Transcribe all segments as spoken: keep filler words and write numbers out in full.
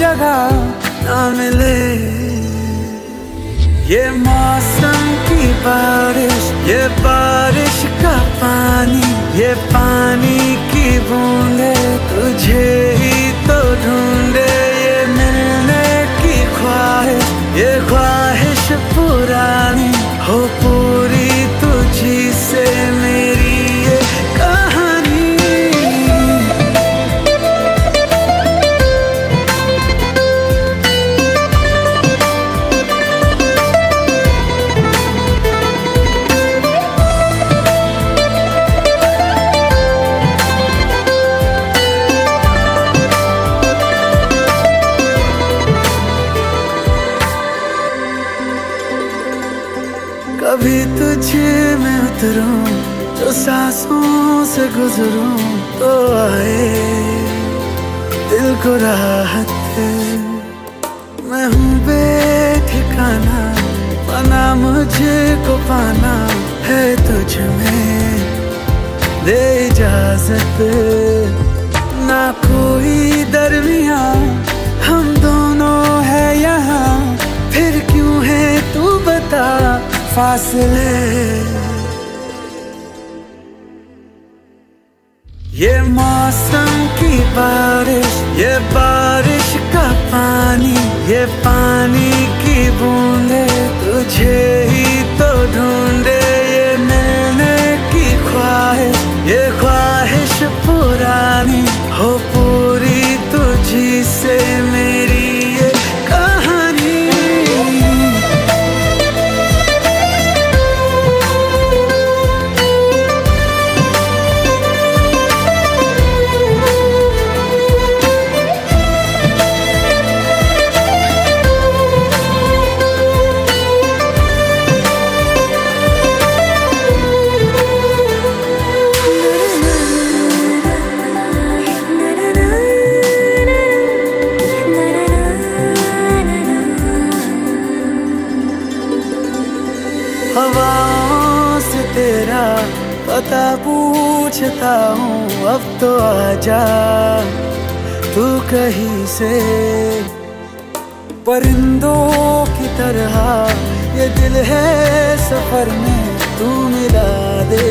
जगह ना मिले। ये मौसम की बारिश, ये बारिश का पानी, ये पानी की बूंदे तुझे ही तो ढूंढे। ये मिलने की ख्वाहिश, ये ख्वाहिश पुरानी हो पूरी तुझी से मेरी ये कहानी। कभी तुझे मैं उतरूं जो सांसों से गुजरूं तो आए दिल को राहत है। मैं हूँ बेठिकाना, बना मुझे को पाना है तुझ में, दे इजाजत ना कोई दरमिया, हम दोनों है यहाँ, फिर क्यों है तू बता फासले। ये मौसम की बारिश, ये बारिश का पानी, ये पानी की बूंदे तुझे ही तो ढूंढे। ये मिलने की ख्वाहिश, ये ख्वाहिश पुरानी हो पूरी तुझी से मेरी ये कहानी। हवाओं से तेरा पता पूछता हूँ, अब तो आजा तू कहीं से। परिंदों की तरह ये दिल है सफर में, तू मिला दे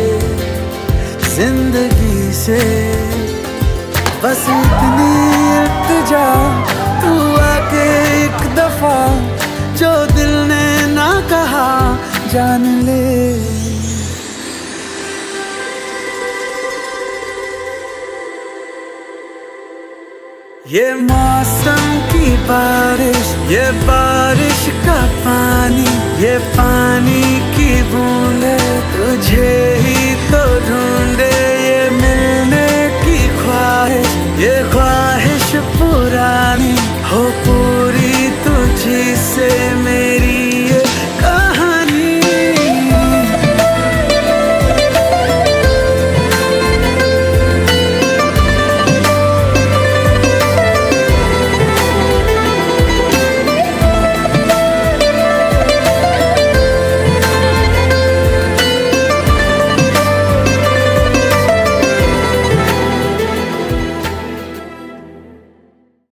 जिंदगी से। बस इतनी इल्तिजा तू आके एक दफा जो दिल ने ना कहा जान ले। ये मौसम की बारिश, ये बारिश का पानी, ये पानी की बूंदे तुझे ही तो ढूंढे।